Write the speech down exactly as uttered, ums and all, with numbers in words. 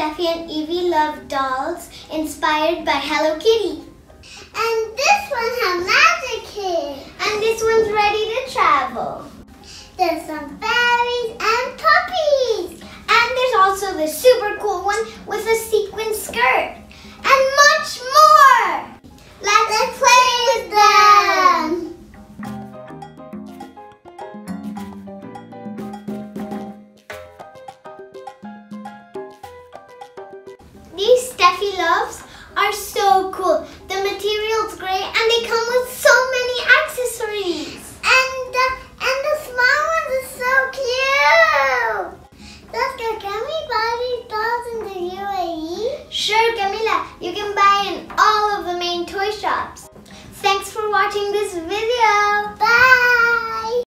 Steffi and Evie love dolls inspired by Hello Kitty. And this one has magic here. And this one's ready to travel. There's some fairies and puppies. And there's also this super cool one with a sequin skirt. And much more! Let's, Let's play with them! These Steffi loves are so cool. The material's great and they come with so many accessories. And the, and the small ones are so cute. Jessica, can we buy these dolls in the U A E? Sure, Camila. You can buy in all of the main toy shops. Thanks for watching this